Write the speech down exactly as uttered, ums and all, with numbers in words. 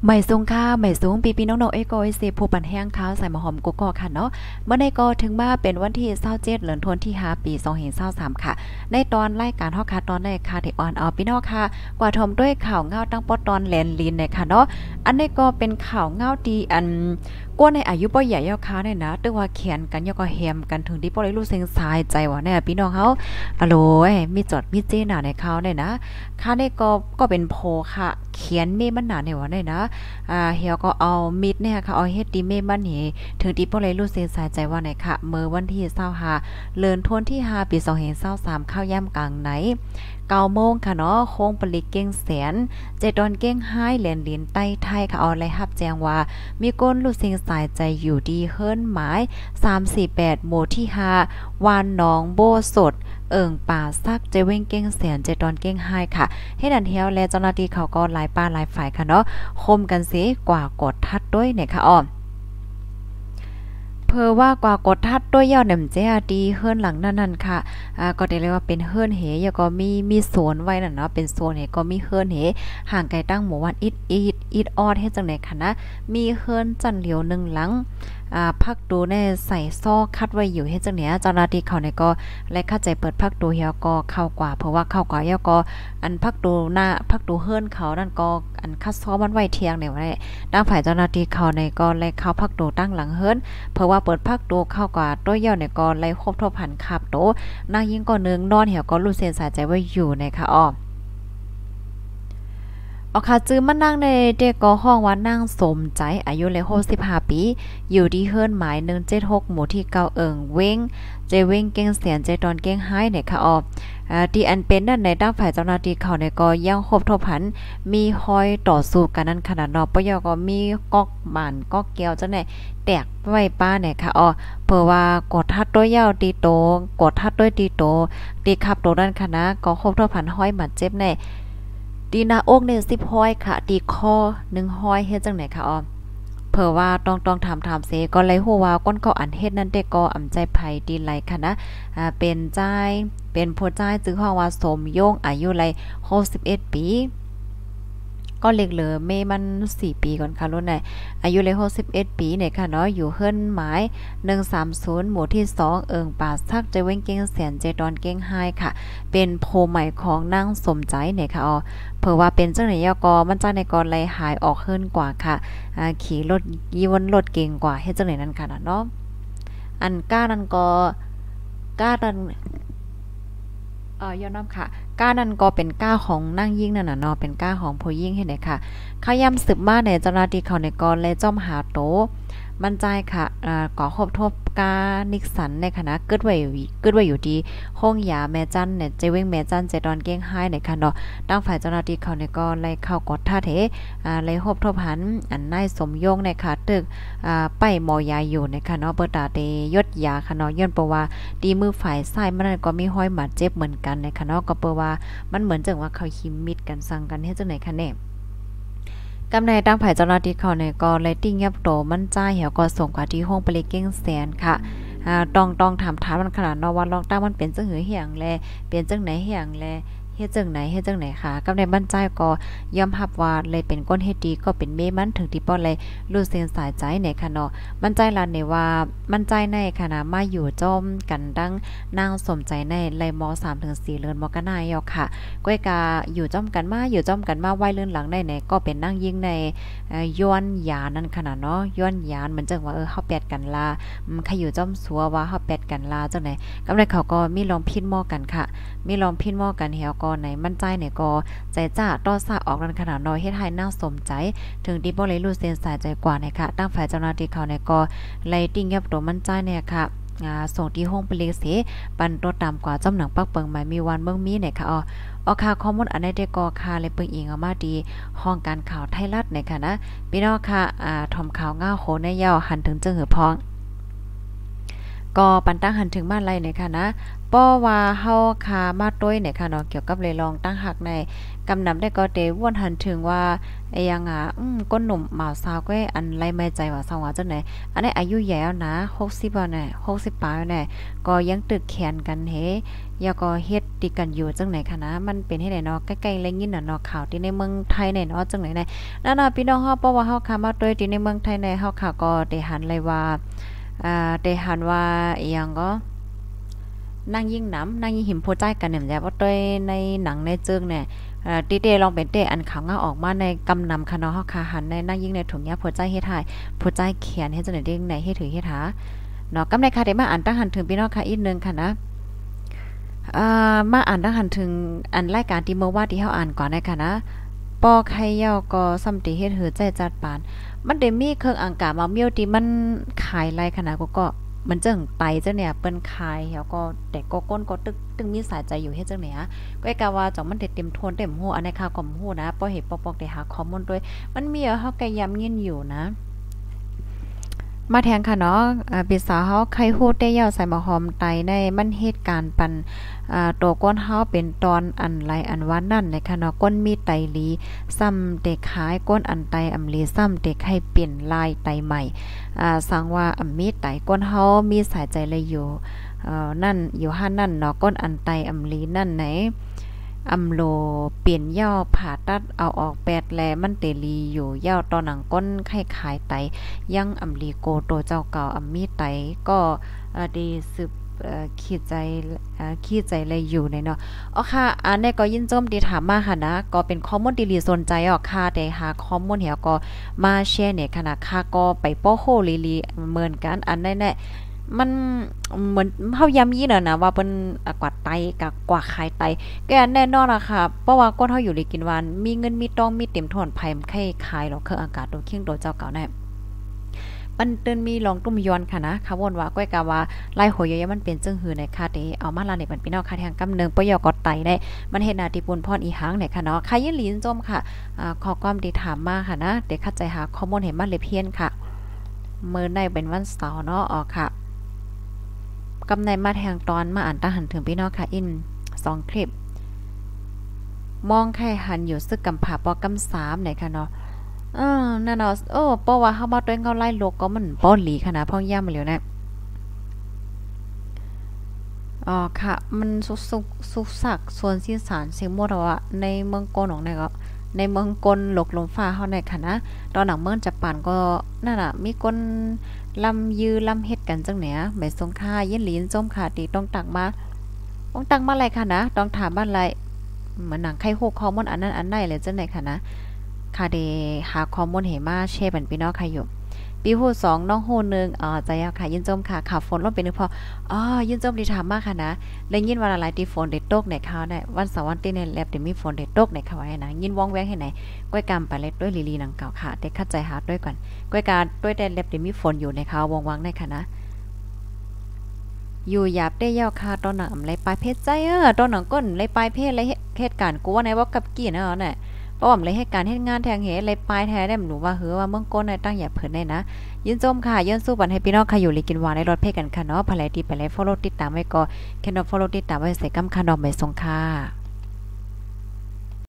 ไม่สูงค่ะไม่สูงปีปีน้องๆเอ้ยก็ไอ้สิผู้ปันแห้งข้าวใส่หมะหอมกุกกอกค่ะเนาะเมื่อในก็ถึงมาเป็นวันที่เศร้าเจ็ดเดือนธันวาคมที่ห้าปีสองพันยี่สิบสามค่ะในตอนรายการฮอกค่ะตอนในค่ะที่ออนเอาพี่น้องค่ะกว่าทมด้วยข่าวเงาตั้งปอตอนแลนลินในค่ะเนาะอันนี้ก็เป็นข่าวเงาดีอันกว่าในอายุบ่ใหญ่ยอค้าเนี่ยนะตึกว่าเขียนกันยอก็แฮมกันถึงที่บ่ได้รู้เซ็งสายใจว่าแน่พี่น้องเฮาอะโหลมีจดมีเจน่ะในข่าวเนี่ยนะค่ะนี่ก็ก็เป็นโพค่ะเขียนเมมันหนาเนี่ยว่าเนี่ยนะ อ่าเฮียก็เอามิดเนี่ยค่ะเอาเฮ็ดดีเมมันนี่ถึงที่บ่เลยรู้สึกสายใจว่าไหนค่ะเมื่อวันที่ยี่สิบห้าเดือนธันวาคมที่ห้าปีสองพันยี่สิบสามข้าวย่ำกลางไหนเก้าโมงค่ะเนาะโค้งปลิกเก้งแสนเจดอนเก้งไห้แหลนลินใต้ไทยค่ะเอาเลยรับแจ้งว่ามีก้นรู้สึกสายใจอยู่ดีเฮิรนหมายสามสี่แปดหมู่ที่ห้าวานหนองโบสดเอิงป่าซักเจเว้งเก้งแสนเจดอนเก้งไห้ค่ะให้ดันเฮียวและเจ้าหน้าที่เขาก็หลายป้าหลายฝ่ายค่ะเนาะคมกันเสียกว่ากดทัดด้วยเนี่ยค่ะอ้อเพอว่ากว่ากดทัดด้วยยาวแหนมเจ้าดีเฮือนหลังนั่นๆค่ะอ่าก็ได้เรียกว่าเป็นเฮือนเหยก็มีมีสวนไว้นั่นเนาะเป็นโซนเหก็มีเฮือนเหห่างไกลตั้งหมู่บ้านอิดอิดอิดออดเฮ็ดจังได๋ค่ะนะมีเฮือนจันเหลียวหนึ่งหลังอ่าพักดูแน่ใส่ซอกคัดไว้อยู่เฮ็ดจังเนี้ยเจ้าหน้าที่เขาเนี่ยก็และเข้าใจเปิดพักดูเฮียก็เข้ากว่าเพราะว่าเข้ากว่าเฮียก็อันพักดูหน้าพักดูเฮือนเขานั่นก็อันคัดซ้อมันไว้เที่ยงเนี่ยว่าได้ทางฝ่ายเจ้าหน้าที่เขาเนี่ยก็เลยเข้าพักดูตั้งหลังเฮือนเพราะว่าเปิดพักดูเข้ากว่าตัวเหี่ยวเนี่ยก็เลยครบทบพันคับโตนางยิ่งก็นึงนอนเหี่ยวก็รู้เส้นสายใจไว้อยู่นะคะอ้อเอาค่ะจื้อมานั่งในเด็กก็ห้องว่านั่งสมใจอายุเลยหกสิบห้าปีอยู่ที่เฮือนหมายหนึ่งเจ็ดหกหมู่ที่เก้าเอิงเว้งเจเว้งเก้งเสียนเจตอนเก้งไห้เนี่ยค่ะอ้ออ่าที่อันเป็นนั่นในด้านฝ่ายเจ้าหน้าที่เขาเนี่ยก็ยังครบทบพันมีหอยต่อสู้กันนั่นขนาดเนาะปะยอก็มีก๊อกหม่านก๊อกแก้วจังได๋แตกไว้ป้าเนี่ยค่ะอ้อเผื่อว่ากดทัดตัวยาวตีโตกดทัดด้วยตีโตตีขับโตด้านคณะก็ครบทบพันห้อยบาดเจ็บแน่ตีหน้าอกเนี่ยสิบห้อยค่ะตีคอหนึ่งห้อยเฮ็ดจังได๋ค่ะอ้อเผื่อว่าต้องต้องถามๆเสก็เลยฮู้ว่าก้นเขาอันเฮ็ดนั่นเด้ก็อำใจไผดีไหลค่ะนะอ่าเป็นจ่ายเป็นผู้จ่ายจึงฮ้องว่าสมโยงอายุไหลหกสิบเอ็ดปีก็เล็กเหลือเมมันสี่ปีก่อนค่ะรุ่นไหนอายุเลยหกสิบเอ็ดปีเนี่ยค่ะเนาะอยู่เฮิรนหมายหนึ่งสามศูนย์หมู่ที่สองเอิงป่าซักใจเว้งเก้งแสนเจดอนเก้งไห้ค่ะเป็นโพใหม่ของนางสมใจเนี่ยค่ะอ๋อเผื่อว่าเป็นจังไหนยกอมันจ้าในกอไลหายออกเฮิรนกว่าค่ะอ่าขี่รถยีวนรถเก่งกว่าเฮ็ดจังไหนนั่นค่ะเนาะอันก้านั่นก็ก้านั่น เอ่อยอมรับค่ะก้านั้นก็เป็นก้าของนางยิ่งนั่นน่ะเนาะเป็นก้าของผู้ยิ่งเฮ็ดได้ค่ะขย้ำสืบมาในเจ้าหน้าที่เขาในกรและจ้อมหาโตมั่นใจค่ะอ่าก่อครบทบกานิกสันในคณะเกิดไว้อยู่เกิดไว้อยู่ที่ห้องยาแม่จันเนี่ยเจเว้งแม่จันเจดอนเก้งไห้ในค่ะเนาะดังฝ่ายเจ้าหน้าที่เขาในก็ไล่เข้ากดท่าเทอ่าไล่ครบทบหันอันนายสมยงในค่ะตึกอ่าไปหมอยาอยู่ในค่ะเนาะเปิดตาเตยศยาค่ะเนาะย้อนเพราะว่าดีมือฝ่ายซ้ายมันก็มีห้อยบาดเจ็บเหมือนกันในค่ะเนาะก็เปิดว่ามันเหมือนจังว่าเขาคิมมิดกันสั่งกันเฮ็ดจังไหนคะแน่กำในตั้งภายเจ้าหน้าที่เขาในก็เลยติ้งยับโตมันจ้าเหี่ยวก็ส่งกว่าที่ห้องไปเลยเก้งแสนค่ะอ่าต้องต้องถามถามมันขนาดเนาะว่าลองตั้งมันเป็นจังหือเหียงแลเป็นจังไหนเหียงแลเฮ็ดจังไหนเฮ็ดจังไหนค่ะกำในบ้านใจก็ยอมรับว่าเลยเป็นก้นเฮ็ดดีก็เป็นเมมันถึงที่ป้อเลยรู้เส้นสายใจในค่ะเนาะมันใจล่ะในว่ามันใจในค่ะนะมาอยู่จอมกันดังนางสมใจในไลมสามถึงสี่เรือนมกนายอกค่ะก้อยกาอยู่จ้อมกันมาอยู่จ้อมกันมาไว้เลื่อนหลังได้ไหนก็เป็นนางยิ่งในเอ่อย้อนยานั่นขนาดเนาะย้อนยานเหมือนจังว่าเออเฮาแปดกันลาอืมใครอยู่จ้อมสัวว่าเฮาแปดกันลาจังได๋กำไรเขาก็มีลองพินหม้อกันค่ะมีลองพินหม้อกันเหี่ยวก็ไหนมั่นใจเนี่ยก็ใจจ้าต่อซาออกนั้นขนาดน้อยเฮ็ดให้น่าสมใจ ถึงที่บ่เลยรู้เส้นสายใจกว่าเนี่ยค่ะตั้งฝ่ายเจ้าหน้าที่เขาเนี่ยก็ไล่ติ้งยับตัวมั่นใจเนี่ยค่ะอ่าส่งที่ห้องไปเลขเสปันตัวตามกว่าจำหนังปักเปิงหมายมีวันเบิ่งมีเนี่ยค่ะอ๋อออค่ะข้อมูลอันใดได้ก็ค่ะเลยเปิงอิงเอามาดีห้องการข่าวไทยรัฐเนี่ยค่ะนะพี่น้องค่ะอ่าทอมข่าวง่าโหในยาวหันถึงจึงหือพองก็ปันตั้งหันถึงมาไล่เนี่ยค่ะนะป้อว่าเฮาคามาต้วยเนี่ยค่ะเนาะเกี่ยวกับเลยลองตั้งหักในกำนำได้ก็เตว่นหันถึงว่าไอ้ยังอ่ะอืมก้นหนุ่มหมาสาวก็อันไรไม่ใจว่าสาวว่าจังไหนอันนี้อายุใหญ่แล้วนะหกสิบแล้วแน่หกสิบปลายแล้วแน่ก็ยังตึกแขนกันเฮยาก็เฮ็ดติกันอยู่จังไหนคะนะมันเป็นให้ไหนเนาะใกล้ๆแลยินน่ะเนาะข่าวที่ในเมืองไทยเนี่ยเนาะจังไหนเนี่ยนั่นน่ะพี่น้องเฮาเพราะว่าเฮาคามาด้วยที่ในเมืองไทยในเฮาค่ะก็ได้หันเลยว่าอ่าได้หันว่าอีหยังก็นางยิ่งหนำนางยิ่งหิมโพใจกันเนี่ยแหละว่าด้วยในหนังในเจิงเนี่ยเอ่อติเตลองเป็นเตอันขาวงาออกมาในกำนำคะเนาะเฮาค่ะหันในนางยิ่งในถุงยาโพใจเฮ็ดให้โพใจเขียนเฮ็ดจังได๋เด้งในเฮ็ดถือเฮ็ดหาเนาะกำในค่ะได้มาอ่านตั้งหันถึงพี่น้องค่ะอีกนึงค่ะนะอ่ามาอ่านตั้งหันถึงอันรายการที่เมื่อว่าที่เฮาอ่านก่อนนะคะนะปอไข่เยาก็ซ้ำติเฮ็ดหือใจจัดปานมันได้มีเครื่องอังกามาเมียวที่มันขายไรขนาดก็ก็มันจังไตจ้ะเนี่ยเปิ้นขายแล้วก็แต่ก็ก้นก็ตึกตึงมีสายใจอยู่เฮ็ดจังเนี่ยก็ไอ้กะว่าจ่องมันได้เต็มโทนเต็มฮู้อันในข่าวก็ฮู้นะปอเฮ็ดปอกๆได้หาข้อมูลด้วยมันมีเฮาก็ย้ำยินอยู่นะมาแทงค่ะเนาะอ่าพี่สาวเฮาไข่ฮู้ได้ยาวใส่มาหอมไตในมันเหตุการณ์ปันอ่าตัวก้นเฮาเป็นตอนอันไรอันว่านั่นในค่ะเนาะก้นมีไตหลีซ้ำเด็กขายก้นอันไตอำลีซ้ำเด็กให้เปลี่ยนลายไตใหม่อ่าสังว่าอำมีไตก้นเฮามีสายใจเลยอยู่เอ่อนั่นอยู่ห้านั่นเนาะก้นอันไตอำลีนั่นไหนอำโลเปลี่ยนย่อผ่าตัดเอาออกแปดแลมันเตลีอยู่ย่อตอนหนังก้นไข้ขายไตยังอำลีโกโตเจ้าเก่าอำมีไตก็ดีสืบขีดใจขีดใจเลยอยู่ในเนาะอ๋อค่ะอันนี้ก็ยินจมดีถามมาค่ะนะก็เป็นข้อมูลดีๆสนใจอ๋อค่ะแต่หาข้อมูลเหี่ยวก็มาแชร์เนี่ยขนาดค่ะก็ไปป้อโหลีๆเหมือนกันอันนั้นแหละมันเหมือนเฮาย้ำยี้น่ะนะว่าเปิ้นกวาดไตกับกว่าขายไตก็แน่นอนล่ะค่ะเพราะว่าคนเฮาอยู่ได้กินหวานมีเงินมีทองมีเต็มถ้วนไผมันใครขายหรอกเครื่องอากาศโดยเคียงโดเจ้าเก่าแน่ปันเติ้นมีลองตุ้มย้อนค่ะนะค่ะวนว่าก้อยกะว่าลายโหยยมันเป็นจึงหือในค่ะเตเอามาลาในปันพี่น้องค่ะทางกำเนิงปยกอไตได้มันเฮ็ดหน้าที่ปุนพรอีหังเนี่ยค่ะเนาะค่ะยินหลีนจมค่ะอ่าขอความดีถามมาค่ะนะเดี๋ยวคัดใจหาข้อมูลให้มันเลยเพี้ยนค่ะมื้อในเป็นวันเสาร์เนาะอ๋อค่ะกำในมาแทงตอนมาอ่านตาหันถึงพี่น้องค่ะอินสองคลิปมองไข่หันอยู่ซึกกำผาปอกำสามไหนค่ะเนาะเออนั่นเนาะโอ้เพราะว่าเฮามาตัวเองเฮาไล่โลกก็มันป้อหลีขนาดพ่อย่ำมาแล้วนะอ๋อค่ะมันสุกสุกสุกสักส่วนสีสารเสียงมดว่าในเมืองกลของเนี่ยก็ในเมืองกลหลกลมฟ้าเฮาในค่ะนะตอนหนังเมืองจับปานก็นั่นน่ะมีคนลำยือลำเฮ็ดกันจังแหนใบสงค่ายินหลีนส้มค่ะตีต้องตักมาต้องตักมาอะไรค่ะนะต้องถามบ้านไรเหมือนหนังไข่โฮกข้อมูลอันนั้นอันไหนเลยจังไหนค่ะนะค่ะเดหาข้อมูลเหมาแชร์บันพี่น้องค่ะอยู่ปีหูสองน้องโฮนึงอ่าใจยาวค่ะยินจมค่ะข่าวฝนลดเป็นนึงพออ๋อยินจมดีถามมากค่ะนะได้ยินว่าหลายที่ฝนได้ตกในข่าวได้วันเสาร์วันที่ในแลบได้มีฝนได้ตกในข่าวให้นะยินว่องแวงให้ไหนก้อยกำไปเล็ดด้วยลีลีหนังเก่าค่ะได้คัดใจหาด้วยก่อนก้อยกาด้วยได้แลบได้มีฝนอยู่ในข่าววงวังในค่ะนะอยู่หยาบได้ยาวค่ะตอนหนังไรปลายเพชรใจเออตอนหนังก้นไรปลายเพศไรเหตุการณ์กูว่าในว่ากับกี่เนาะเนี่ยป้อมเลยให้การเฮ็ดงานแทงเหเลยปลายแท้ได้หนูว่าเฮือว่าเมืองก้นได้ตั้งอย่าเพิ่นได้นะยินจมค่ะย้อนสู้บันให้พี่น้องค่ะอยู่ลิกินหวานในรถเพกันค่ะเนาะภายดีไปเลย follow ติดตามไว้ก็แค่นอ follow ติดตามไว้ใส่กำคันดอกไม้ทรงค่ะ